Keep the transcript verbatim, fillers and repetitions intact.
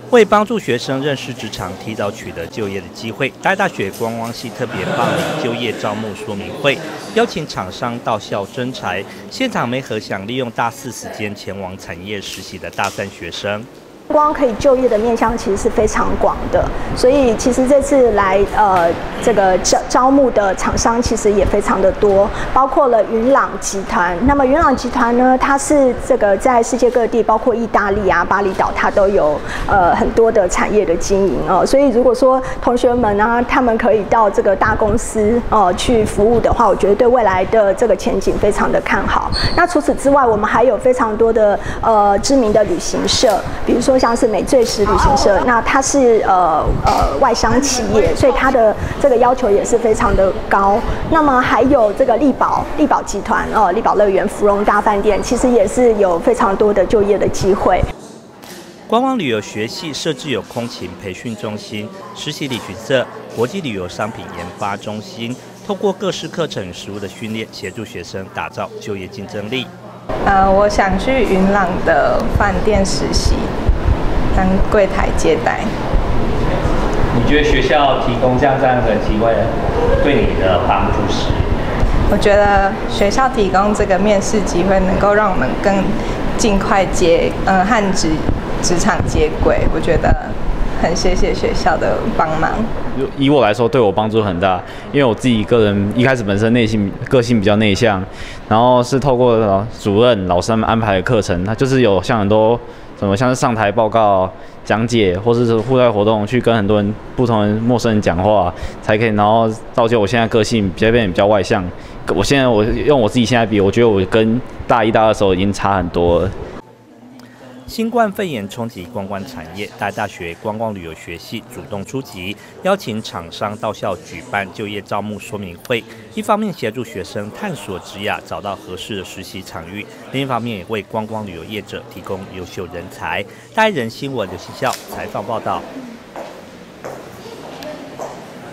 为帮助学生认识职场，提早取得就业的机会，大大学观光系特别办理就业招募说明会，邀请厂商到校征才。现场媒合想利用大四时间前往产业实习的大三学生。 光可以就业的面向其实是非常广的，所以其实这次来呃这个招招募的厂商其实也非常的多，包括了云朗集团。那么云朗集团呢，它是这个在世界各地，包括意大利啊、巴厘岛，它都有呃很多的产业的经营哦。所以如果说同学们啊，他们可以到这个大公司哦去服务的话，我觉得对未来的这个前景非常的看好。那除此之外，我们还有非常多的呃知名的旅行社，比如说 像是美最时旅行社，那它是呃呃外商企业，所以它的这个要求也是非常的高。那么还有这个力宝力宝集团哦，力宝乐园、芙蓉大饭店，其实也是有非常多的就业的机会。 观光旅游学系设置有空勤培训中心、实习旅行社、国际旅游商品研发中心，透过各式课程与实务的训练，协助学生打造就业竞争力。 呃，我想去云朗的饭店实习。 当柜台接待， 你觉得学校提供这样这样的机会，对你的帮助是？ 我觉得学校提供这个面试机会，能够让我们更尽快接，嗯、呃，和职职场接轨。我觉得很谢谢学校的帮忙。 以我来说，对我帮助很大，因为我自己个人一开始本身内心个性比较内向，然后是透过主任老师们安排的课程，它就是有像很多。 什么像是上台报告、讲解，或是户外活动，去跟很多人、不同人、陌生人讲话，才可以，然后造就我现在个性比较变得比较外向。我现在我用我自己现在比，我觉得我跟大一、大二的时候已经差很多了。 新冠肺炎冲击观光产业，大大学观光旅游学系主动出击，邀请厂商到校举办就业招募说明会。一方面协助学生探索职涯，找到合适的实习场域；另一方面也为观光旅游业者提供优秀人才。大爱人新闻刘希孝采访报道。